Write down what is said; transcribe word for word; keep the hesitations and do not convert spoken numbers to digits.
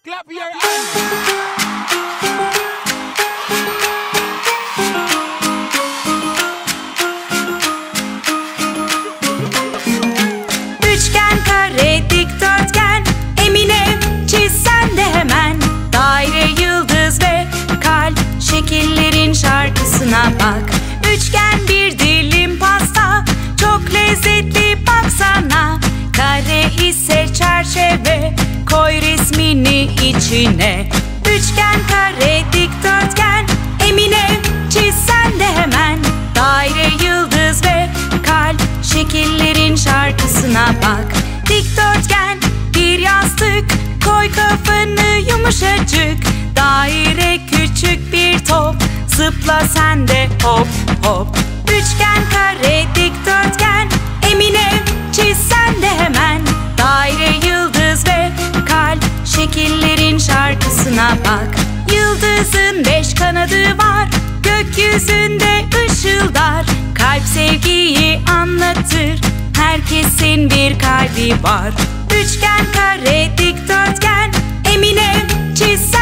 Clap your hands. Üçgen, kare, dikdörtgen, Emine çiz sen de hemen. Daire, yıldız ve kalp, şekillerin şarkısına bak. Üçgen, bir dilim pasta, çok lezzetli baksana. Kare ise çerçeve, koy resmini içine. Üçgen, kare, dikdörtgen, Emine çiz sen de hemen. Daire, yıldız ve kalp, şekillerin şarkısına bak. Dikdörtgen, bir yastık, koy kafanı yumuşacık. Daire, küçük bir top, zıpla sen de hop hop. Üçgen, kare, dikdörtgen, Emine çiz sen de hemen. Daire, yıldız ve kalp, şekillerin şarkısına bak. Yıldızın beş kanadı var, gökyüzünde ışıldar. Kalp sevgiyi anlatır, herkesin bir kalbi var. Üçgen, kare, dikdörtgen, Emine çiz